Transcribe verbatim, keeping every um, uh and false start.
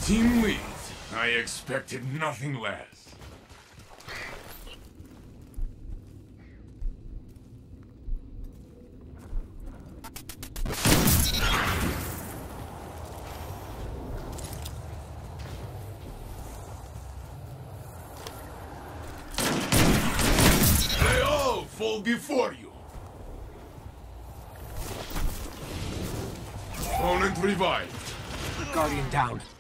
Team lead. I expected nothing less. They all fall before you. Opponent revived. Guardian down.